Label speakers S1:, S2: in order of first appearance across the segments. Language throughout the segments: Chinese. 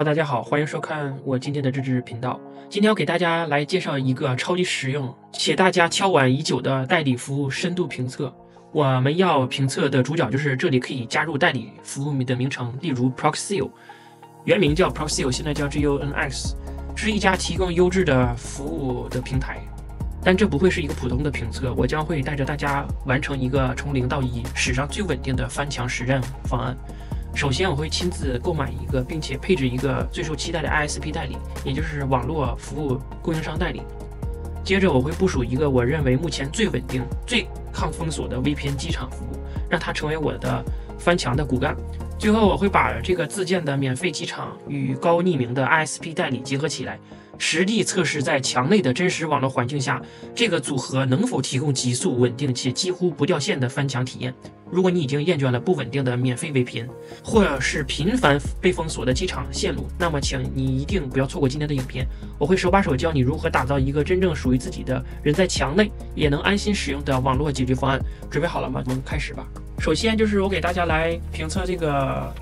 S1: 大家好，欢迎收看我今天的日志频道。今天要给大家来介绍一个超级实用且大家敲碗已久的代理服务深度评测。我们要评测的主角就是这里可以加入代理服务的名称，例如 Proxio， 原名叫 Proxio， 现在叫 GUNX， 是一家提供优质的服务的平台。但这不会是一个普通的评测，我将会带着大家完成一个从0到1史上最稳定的翻墙实战方案。首先，我会亲自购买一个，并且配置一个最受期待的 ISP 代理，也就是网络服务供应商代理。接着，我会部署一个我认为目前最稳定、最抗封锁的 VPN 机场服务，让它成为我的翻墙的骨干。最后，我会把这个自建的免费机场与高匿名的 ISP 代理结合起来，实地测试在墙内的真实网络环境下，这个组合能否提供极速、稳定且几乎不掉线的翻墙体验。如果你已经厌倦了不稳定的免费 VPN， 或者是频繁被封锁的机场线路，那么请你一定不要错过今天的影片。我会手把手教你如何打造一个真正属于自己的人在墙内也能安心使用的网络解决方案。准备好了吗？我们开始吧。首先就是我给大家来评测这个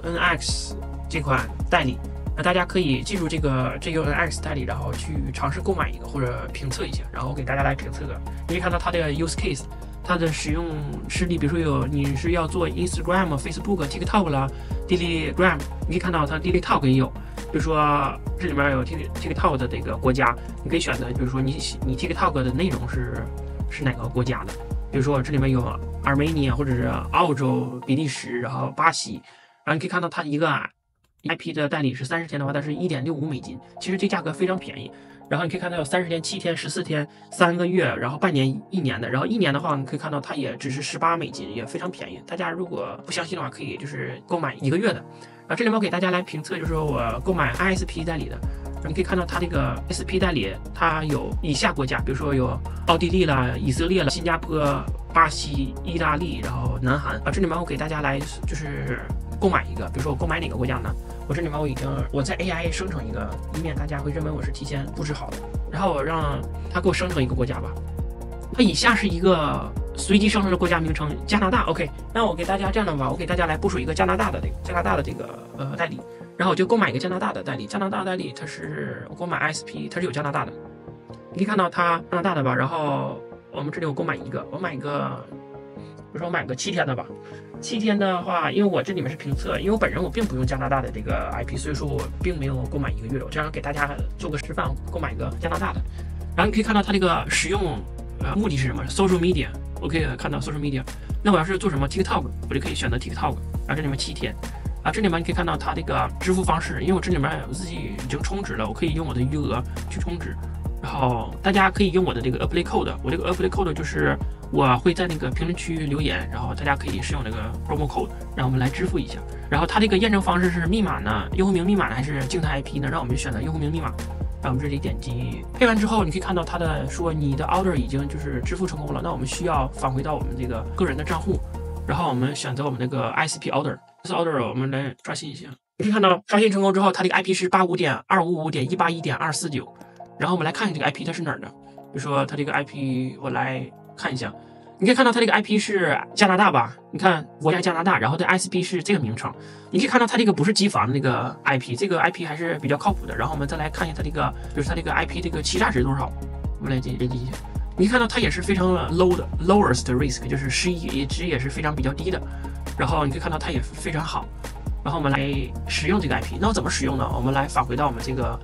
S1: GUNX 这款代理。那大家可以进入这个 GUNX 代理，然后去尝试购买一个或者评测一下，然后给大家来评测。你可以看到它的 use case， 它的使用实例，比如说你是要做 Instagram、Facebook、TikTok 啦 ，Telegram， 你可以看到它 TikTok 也有，比如说这里面有 TikTok 的这个国家，你可以选择，比如说你 TikTok 的内容是哪个国家的，比如说这里面有 Armenia 或者是澳洲、比利时，然后巴西，然后你可以看到它一个IP 的代理是30天的话，它是1.65美金，其实这价格非常便宜。然后你可以看到有30天、7天、14天、3个月，然后半年、1年的。然后1年的话，你可以看到它也只是18美金，也非常便宜。大家如果不相信的话，可以就是购买1个月的。然后这里面我给大家来评测，就是说我购买 ISP 代理的。然后你可以看到它这个 ISP 代理，它有以下国家，比如说有奥地利啦、以色列啦、新加坡、巴西、意大利，然后南韩。这里面我给大家来就是购买一个，比如说我购买哪个国家呢？我这里面我在 AI 生成一个，以免大家会认为我是提前布置好的。然后我让它给我生成一个国家吧。它以下是一个随机生成的国家名称，加拿大。OK， 那我给大家这样的吧，我给大家来部署一个加拿大的这个代理，然后我就购买一个加拿大的代理。加拿大代理它是我购买 ISP， 它是有加拿大的。你可以看到它加拿大的吧，然后我们这里我购买一个，我买一个。比如说我买个7天的吧，7天的话，因为我这里面是评测，因为我本人我并不用加拿大的这个 IP， 所以说我并没有购买1个月。我这样给大家做个示范，购买一个加拿大的。然后你可以看到它这个使用目的是什么 ？Social media， 我可以看到 Social media。那我要是做什么 TikTok， 我就可以选择 TikTok。然后这里面7天，这里面你可以看到它这个支付方式，因为我这里面我自己已经充值了，我可以用我的余额去充值。然后大家可以用我的这个 Apply Code， 我这个 Apply Code 就是我会在那个评论区留言，然后大家可以使用这个 Promo Code， 让我们来支付一下。然后它这个验证方式是密码呢，用户名密码呢还是静态 IP 呢？让我们选择用户名密码。然后我们这里点击配完之后，你可以看到它的说你的 order 已经就是支付成功了。那我们需要返回到我们这个个人的账户，然后我们选择我们那个 ISP order， 这 order 我们来刷新一下。你可以看到刷新成功之后，它这个 IP 是 85.255.181.249。然后我们来看一下这个 IP 它是哪儿的，比如说它这个 IP 我来看一下，你可以看到它这个 IP 是加拿大吧？你看国家加拿大，然后这 ISP 是这个名称，你可以看到它这个不是机房的那个 IP， 这个 IP 还是比较靠谱的。然后我们再来看一下它这个，比如说它这个 IP 这个欺诈值多少，我们来点击一下，你看到它也是非常 low 的 lowest risk， 就是失忆值也是非常比较低的。然后你可以看到它也非常好。然后我们来使用这个 IP， 那我怎么使用呢？我们来返回到我们这个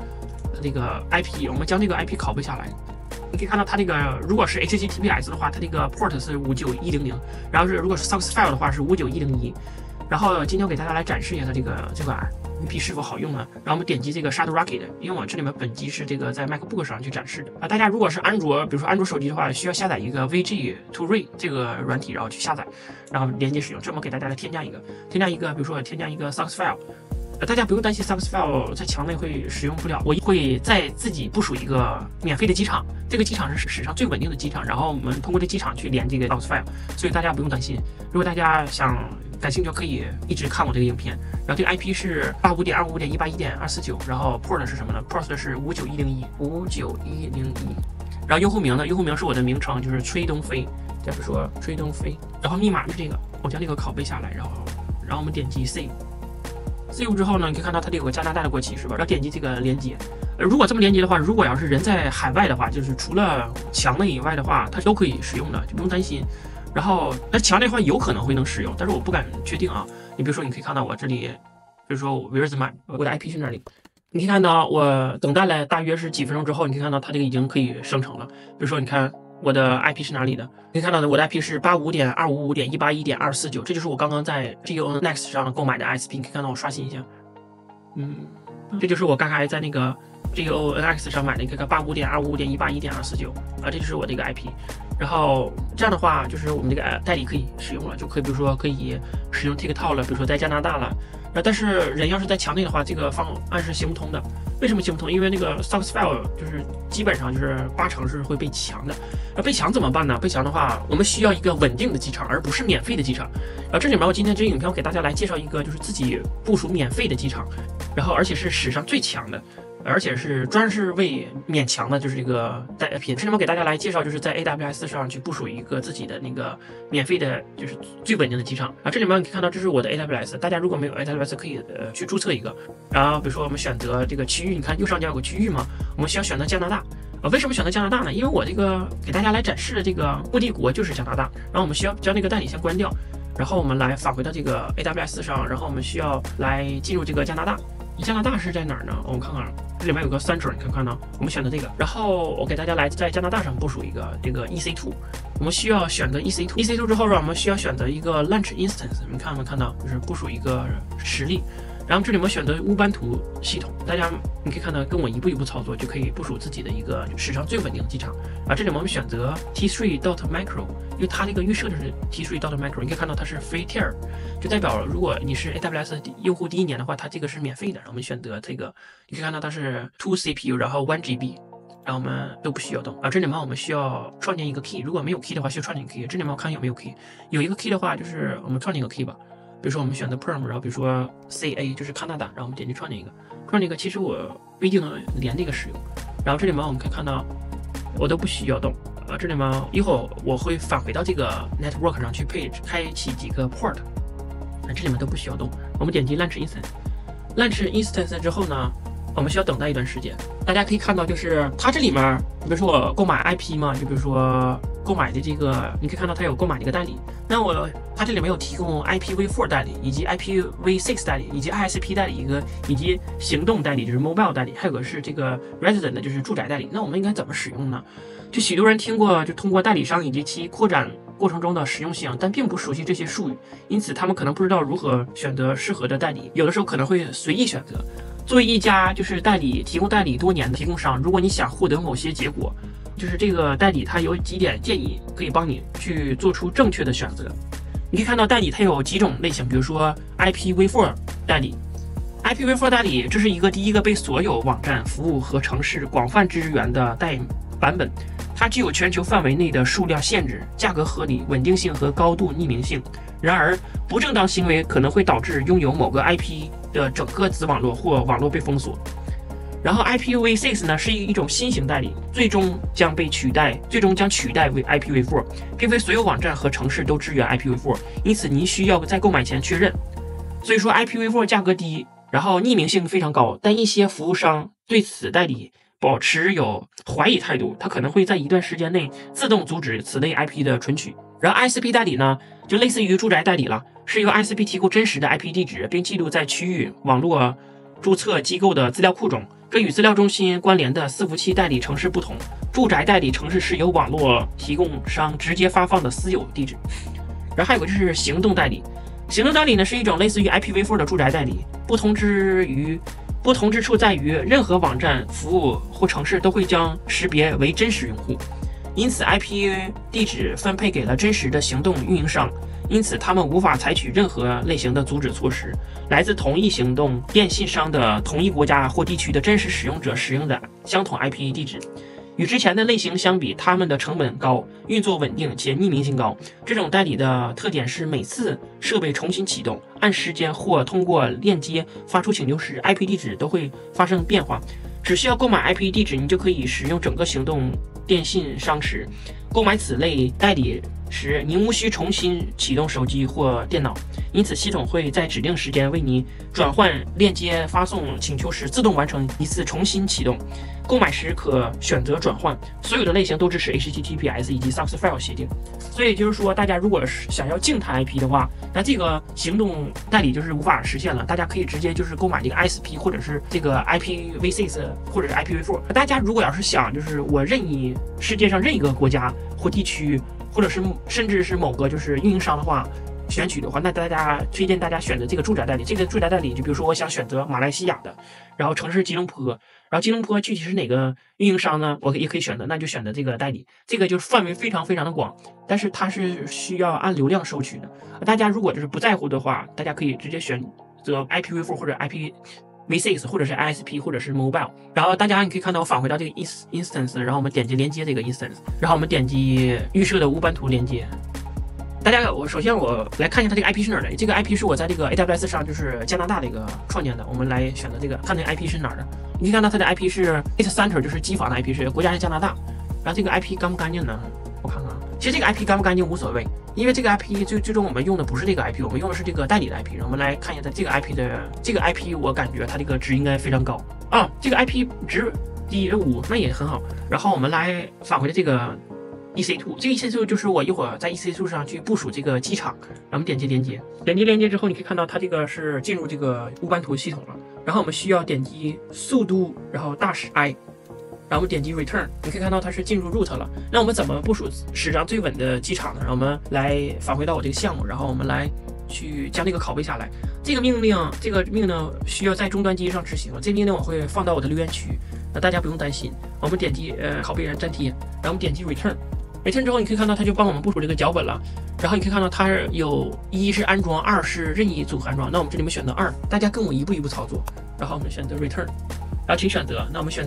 S1: IP， 我们将这个 IP 拷贝下来。你可以看到它这个如果是 HTTPS 的话，它这个 port 是59100，然后如果是 source file 的话是59101。然后今天我给大家来展示一下它这款 IP 是否好用呢？然后我们点击这个 Shadow Rocket， 因为我这里面本机是这个在 MacBook 上去展示的大家如果是安卓，比如说安卓手机的话，需要下载一个 VG to Read 这个软体，然后去下载，然后连接使用。这么给大家来添加一个，比如说我添加一个 source file。大家不用担心 source file 在墙内会使用不了，我会再自己部署一个免费的机场，这个机场是史上最稳定的机场，然后我们通过这机场去连这个 source file， 所以大家不用担心。如果大家感兴趣，可以一直看我这个影片。然后这个 IP 是 85.255.181.249， 然后 port 是什么呢？ port 是59101。然后用户名呢？用户名是我的名称，就是崔东飞，再比如说崔东飞。然后密码是这个，我将这个拷贝下来，然后我们点击 save。 CU 之后呢，你可以看到它这有个加拿大的国旗，是吧？要点击这个连接。如果这么连接的话，如果要是人在海外的话，就是除了墙内以外的话，它都可以使用的，就不用担心。然后，那墙内的话有可能会能使用，但是我不敢确定啊。你比如说，你可以看到我这里，比如说 Where's my 我的 IP 是哪里？你可以看到我等待了大约是几分钟之后，你可以看到它这个已经可以生成了。比如说，你看我的 IP 是哪里的？你可以看到的我的 IP 是85.255.181.249，这就是我刚刚在 GeoNext Next 上购买的 ISP。你可以看到我刷新一下，这就是我刚才在那个 GeoNext上买的一个85.255.181.249啊，这就是我的一个 IP。然后这样的话，就是我们这个代理可以使用了，就可以比如说可以使用 TikTok 了，比如说在加拿大了。但是人要是在墙内的话，这个方案是行不通的。为什么行不通？因为那个 source file 就是基本上就是80%是会被抢的。被抢怎么办呢？被抢的话，我们需要一个稳定的机场，而不是免费的机场。这里面我今天这个影片我给大家来介绍一个，就是自己部署免费的机场，然后而且是史上最强的。而且是专是为免强的，就是这个代品。这里面给大家来介绍，就是在 AWS 上去部署一个自己的那个免费的，就是最稳定的机场啊。这里面你可以看到，这是我的 AWS。大家如果没有 AWS， 可以去注册一个。然后比如说我们选择这个区域，你看右上角有个区域嘛，我们需要选择加拿大。为什么选择加拿大呢？因为我这个给大家来展示的这个目的国就是加拿大。然后我们需要将这个代理先关掉，然后我们来返回到这个 AWS 上，然后我们需要来进入这个加拿大。加拿大是在哪儿呢？我们看看，这里面有个 Central， 你看到？我们选择这个，然后我给大家来在加拿大上部署一个这个 EC2， 我们需要选择 EC2 之后，我们需要选择一个 Launch Instance， 你看没看到？就是部署一个实例。然后这里面选择乌班图系统，大家你可以看到，跟我一步一步操作就可以部署自己的一个史上最稳定的机场。这里面我们选择 T3.micro， 因为它这个预设就是 T3.micro， 你可以看到它是 Free Tier， 就代表如果你是 AWS 用户第一年的话，它这个是免费的。然后我们选择这个，你可以看到它是 2 CPU， 然后1 GB， 然后我们都不需要动。这里面我们需要创建一个 key， 如果没有 key 的话，需要创建 key。这里面我看有没有 key， 有一个 key 的话，就是我们创建一个 key 吧。比如说我们选择 Perm， 然后比如说 CA 就是加拿大，然后我们点击创建一个，创建一个其实我不一定能连这个使用。然后这里面我们可以看到我都不需要动。这里面一会儿我会返回到这个 network 上去开启几个 port， 这里面都不需要动。我们点击 Launch Instance，Launch Instance 之后呢，我们需要等待一段时间。大家可以看到，就是它这里面，比如说我购买 IP 嘛，就比如说购买的这个，你可以看到它有购买的一个代理。那它这里面有提供 IPv4 代理，以及 IPv6 代理，以及 ISP 代理以及行动代理，就是 mobile 代理，还有个是这个 resident， 就是住宅代理。那我们应该怎么使用呢？就许多人听过，就通过代理商以及其扩展过程中的实用性，但并不熟悉这些术语，因此他们可能不知道如何选择适合的代理，有的时候可能会随意选择。作为一家就是提供代理多年的提供商，如果你想获得某些结果，就是这个代理它有几点建议可以帮你去做出正确的选择。你可以看到代理它有几种类型，比如说 IPv4 代理。IPv4 代理这是第一个被所有网站、服务和城市广泛支援的版本，它具有全球范围内的数量限制、价格合理、稳定性和高度匿名性。然而，不正当行为可能会导致拥有某个 IP 的整个子网络或网络被封锁。然后 IPv6 呢是一种新型代理，最终将取代为 IPv4， 并非所有网站和城市都支援 IPv4， 因此您需要在购买前确认。所以说 IPv4 价格低，然后匿名性非常高，但一些服务商对此代理保持有怀疑态度，它可能会在一段时间内自动阻止此类 IP 的存取。然后 ISP 代理呢，就类似于住宅代理了，是由 ISP 提供真实的 IP 地址，并记录在区域网络注册机构的资料库中。这与资料中心关联的伺服器代理城市不同，住宅代理城市是由网络提供商直接发放的私有地址。然后还有个就是行动代理，行动代理呢是一种类似于 IPv4 的住宅代理，不同之处在于，任何网站、服务或城市都会将识别为真实用户，因此 IP 地址分配给了真实的行动运营商，因此他们无法采取任何类型的阻止措施。来自同一行动电信商的同一国家或地区的真实使用者使用的相同 IP 地址。与之前的类型相比，它们的成本高，运作稳定且匿名性高。这种代理的特点是每次设备重新启动、按时间或通过链接发出请求时 ，IP 地址都会发生变化。只需要购买 IP 地址，你就可以使用整个行动电信商池。购买此类代理时，您无需重新启动手机或电脑，因此系统会在指定时间为你转换链接发送请求时自动完成一次重新启动。购买时可选择转换，所有的类型都支持 HTTPS 以及 SOX file 协定。所以就是说，大家如果是想要静态 IP 的话，那这个行动代理就是无法实现了。大家可以直接就是购买这个 ISP 或者是这个 IPv6 或者是 IPv4。大家如果要是想就是我任意世界上任一个国家或地区，或者是甚至是某个就是运营商的话，选取的话，那大家推荐大家选择这个住宅代理。这个住宅代理，就比如说我想选择马来西亚的，然后城市吉隆坡，然后吉隆坡具体是哪个运营商呢？我也可以选择，那就选择这个代理。这个就是范围非常非常的广，但是它是需要按流量收取的。大家如果就是不在乎的话，大家可以直接选择 IPv4 或者 IPv6 或者是 ISP 或者是 mobile。然后大家你可以看到我返回到这个 instance， 然后我们点击连接这个 instance， 然后我们点击预设的无版图连接。大家，首先我来看一下它这个 IP 是哪儿的。这个 IP 是我在这个 AWS 上就是加拿大的一个创建的。我们来选择这个，看这个 IP 是哪儿的。你可以看到它的 IP 是 data center， 就是机房的 IP， 是国家是加拿大。然后这个 IP 干不干净呢？我看看啊，其实这个 IP 干不干净无所谓，因为这个 IP 最终我们用的不是这个 IP， 我们用的是这个代理的 IP。我们来看一下它这个 IP，我感觉它这个值应该非常高啊。这个 IP 值低5，那也很好。然后我们来返回的这个。EC2， 这个 EC2 就是我一会儿在 EC2 上去部署这个机场，然后我们点击连接，连接之后，你可以看到它这个是进入这个无版图系统了。然后我们需要点击速度，然后大使 I， 然后我们点击 Return， 你可以看到它是进入 root 了。那我们怎么部署史上最稳的机场呢？让我们来返回到我这个项目，然后我们来去将这个拷贝下来。这个命令需要在终端机上执行，这个命令我会放到我的留言区，那大家不用担心。我们点击拷贝粘贴，然后我们点击 Return 之后，你可以看到它就帮我们部署这个脚本了。然后你可以看到它有1是安装，2是任意组合安装。那我们这里面选择2，大家跟我一步一步操作。然后我们选择 Return， 然后请选择。那我们选择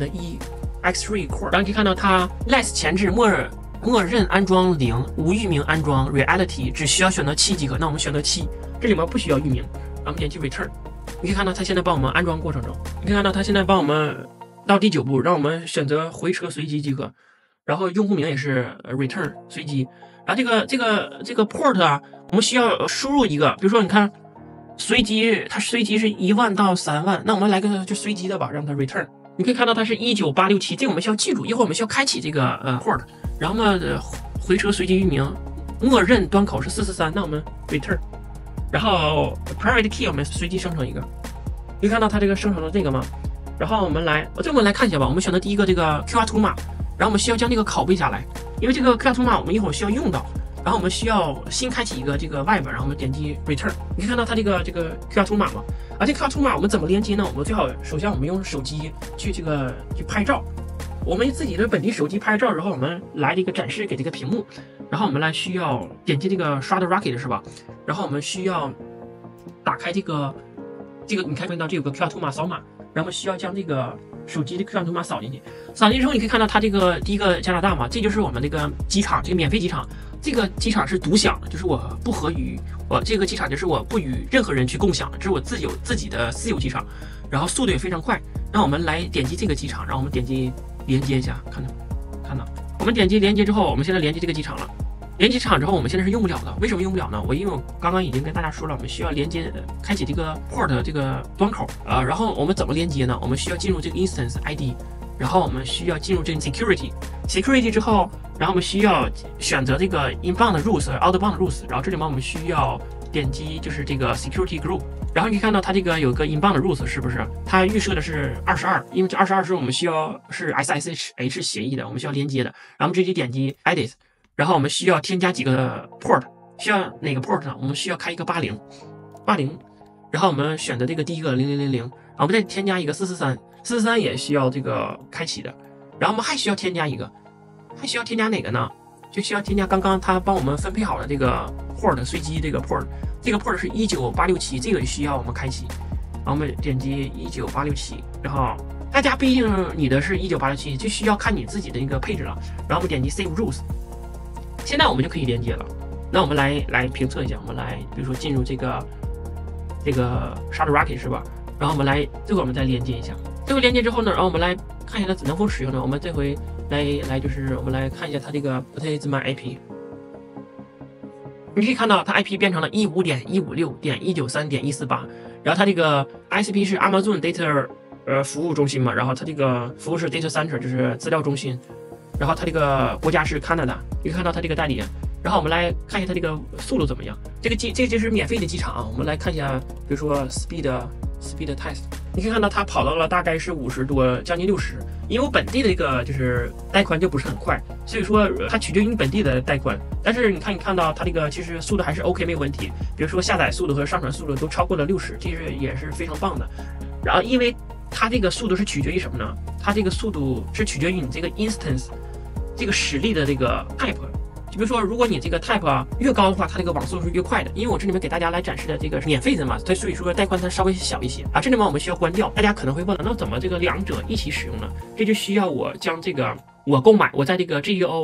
S1: X3 Core， 然后你可以看到它 less 前置默认安装0，无域名安装 Reality， 只需要选择7即可。那我们选择7，这里面不需要域名。然后我们点击 Return， 你可以看到它现在帮我们安装过程中，你可以看到它现在帮我们到第9步，让我们选择回车随机即可。然后用户名也是 return 随机，然后这个 port 啊，我们需要输入一个，比如说你看随机，它随机是1万到3万，那我们来个就随机的吧，让它 return。你可以看到它是19867，这个我们需要记住，一会儿我们需要开启这个port， 然后呢回车随机域名，默认端口是443，那我们 return， 然后 private key 我们随机生成一个，你看到它这个生成的这个吗？然后我们来看一下吧，我们选择第一个这个 QR 图码。然后我们需要将这个拷贝下来，因为这个 QR 图码我们一会儿需要用到。然后我们需要新开启一个这个 web， 然后我们点击 return， 你可以看到它这个 QR 图码嘛。这个 QR 图码我们怎么连接呢？我们最好首先我们用手机去拍照，我们自己的本地手机拍照，然后我们来这个展示给这个屏幕，然后我们来需要点击这个刷的 Rocket 是吧？然后我们需要打开这个你看到这有个 QR 图码扫码，然后我们需要将这个手机的 QR 图码扫进去，扫进去之后你可以看到它这个第一个加拿大嘛，这就是我们这个机场，这个免费机场，这个机场是独享的，就是我这个机场就是我不与任何人去共享的，这是我自己的私有机场，然后速度也非常快。那我们来点击这个机场，然后我们点击连接一下，看到，我们点击连接之后，我们现在连接这个机场了。连接机场之后，我们现在是用不了的。为什么用不了呢？因为我刚刚已经跟大家说了，我们需要连接开启这个 port 这个端口然后我们怎么连接呢？我们需要进入这个 instance ID， 然后我们需要进入这个 security 之后，然后我们需要选择这个 inbound rules、outbound rules， 然后这里面我们需要点击就是这个 security group， 然后你可以看到它这个有个 inbound rules 是不是？它预设的是22，因为这22是我们需要是 SSH 协议的，我们需要连接的，然后我们直接点击 edit。然后我们需要添加几个 port， 需要哪个 port 呢？我们需要开一个80，然后我们选择这个第一个0000，然后我们再添加一个443也需要这个开启的，然后我们还需要添加一个，还需要添加哪个呢？就需要添加刚刚他帮我们分配好的这个 port 随机这个 port， 这个 port 是19867，这个需要我们开启，然后我们点击19867，然后大家毕竟你的是19867，就需要看你自己的一个配置了，然后我们点击 save rules。现在我们就可以连接了，那我们来评测一下，我们来比如说进入这个 Shard Rocket 是吧？然后我们来最后我们再连接一下，最后连接之后呢，然后我们来看一下它能否使用呢？我们这回来就是我们来看一下它这个 What is my IP， 你可以看到它 IP 变成了 15.156.193.148，然后它这个 ICP 是 Amazon Data 服务中心嘛，然后它这个服务是 Data Center 就是资料中心，然后它这个国家是 Canada， 你可以看到它这个代理。然后我们来看一下它这个速度怎么样。这个就是免费的机场啊，我们来看一下，比如说 Speed Test， 你可以看到它跑到了大概是50多，将近60。因为我本地的一个就是带宽就不是很快，所以说它取决于你本地的带宽。但是你看到它这个其实速度还是 OK 没有问题，比如说下载速度和上传速度都超过了60，这是也是非常棒的。然后因为它这个速度是取决于什么呢？它这个速度是取决于你这个 instance 这个实例的这个 type。就比如说，如果你这个 type 啊越高的话，它这个网速是越快的。因为我这里面给大家来展示的这个是免费的嘛，所以说带宽它稍微小一些啊。这里面我们需要关掉。大家可能会问了，那怎么这个两者一起使用呢？这就需要我将这个我在这个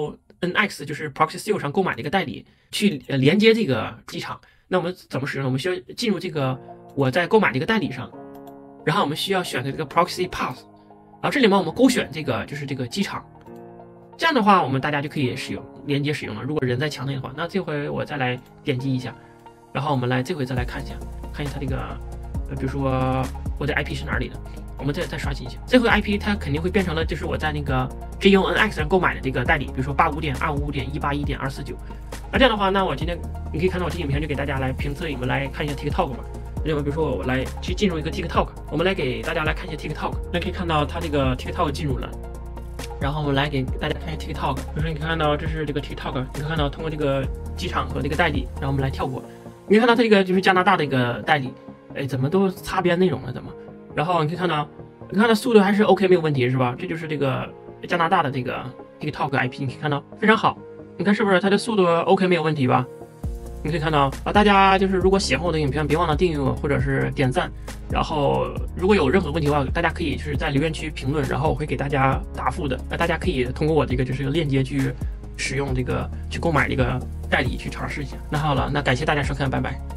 S1: GEONX 就是 Proxy 上购买的一个代理去连接这个机场。那我们怎么使用呢？我们需要进入这个我在购买的一个代理上，然后我们需要选择这个 Proxy Path， 然后这里面我们勾选这个就是这个机场。这样的话，大家就可以连接使用了。如果人在墙内的话，那这回我再来点击一下，然后我们这回再来看一下它这个，比如说我的 IP 是哪里的，我们再刷新一下。这回 IP 它肯定会变成了就是我在那个 GEONX 上购买的这个代理，比如说85.255.181.249。那这样的话，那我今天你可以看到我这影片就给大家来评测，我们来看一下 TikTok 嘛。另外，比如说我来去进入一个 TikTok， 我们来给大家来看一下 TikTok。那可以看到它这个 TikTok 进入了。然后我们来给大家看一下 TikTok， 比如说你可以看到这是这个 TikTok， 你可以看到通过这个机场和这个代理，然后我们来跳过，你可以看到它这个就是加拿大的一个代理，哎，怎么都擦边内容了怎么？然后你可以看到速度还是 OK 没有问题是吧？这就是这个加拿大的这个 TikTok IP， 你可以看到非常好，你看是不是它的速度 OK 没有问题吧？你可以看到啊，大家就是如果喜欢我的影片，别忘了订阅我或者是点赞。然后如果有任何问题的话，大家可以就是在留言区评论，然后我会给大家答复的。大家可以通过我这个就是链接去使用这个去购买这个代理去尝试一下。那好了，那感谢大家收看，拜拜。